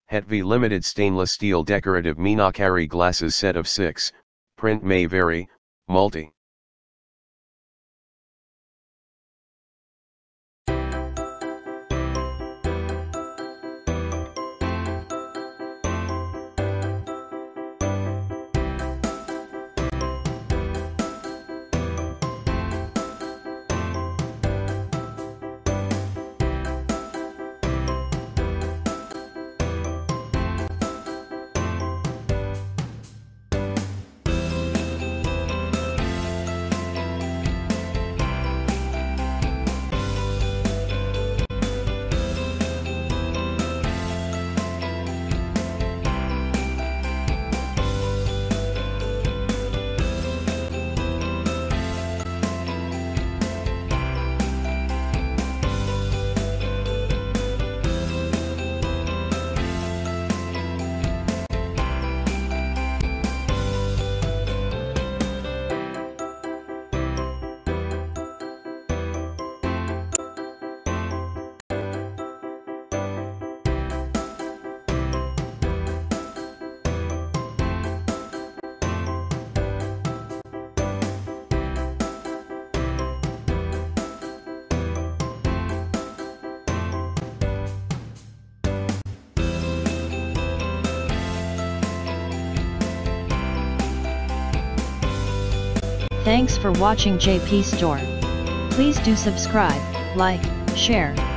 Hetvi Limited Stainless Steel Decorative Meenakari Glasses Set of 6, Print may vary, multi. Thanks for watching JP Store. Please do subscribe, like, share,